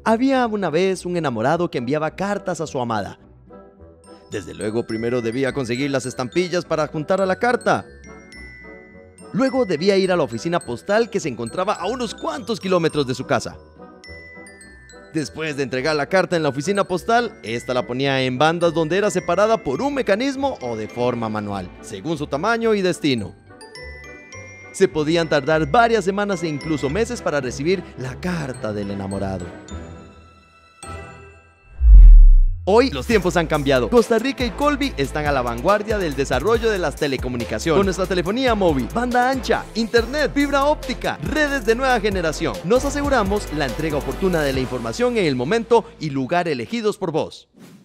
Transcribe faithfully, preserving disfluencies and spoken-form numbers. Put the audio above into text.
Había una vez un enamorado que enviaba cartas a su amada. Desde luego, primero debía conseguir las estampillas para juntar a la carta. Luego debía ir a la oficina postal que se encontraba a unos cuantos kilómetros de su casa. Después de entregar la carta en la oficina postal, esta la ponía en bandas donde era separada por un mecanismo o de forma manual, según su tamaño y destino. Se podían tardar varias semanas e incluso meses para recibir la carta del enamorado. Hoy los tiempos han cambiado. Costa Rica y Colby están a la vanguardia del desarrollo de las telecomunicaciones. Con nuestra telefonía móvil, banda ancha, internet, fibra óptica, redes de nueva generación, nos aseguramos la entrega oportuna de la información en el momento y lugar elegidos por vos.